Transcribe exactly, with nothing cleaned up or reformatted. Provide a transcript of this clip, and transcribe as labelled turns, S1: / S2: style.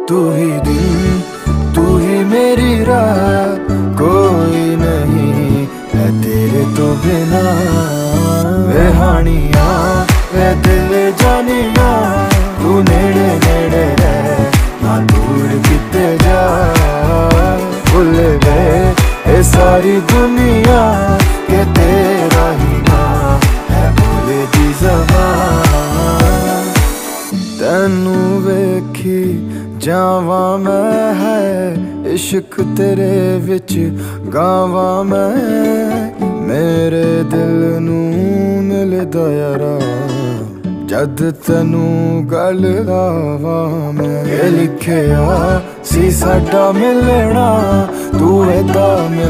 S1: तू ही दिन, तू ही मेरी रात, कोई नहीं है तेरे तो बिना। वे हानिया वे दिल जानिया, तू नेड़े नेड़े रह ना दूर किते जा। भुल गए ये सारी दुनिया के तेरा ही ना है भोले दी ज़बान। तेनू वेखी जावा मैं है इश्क तेरे विच गावा मैं। मेरे दिल नू मिलदा यारा जद तेनू गल लावा मैं। ये लिखिया सी साडा मिलना, तू एदा मिल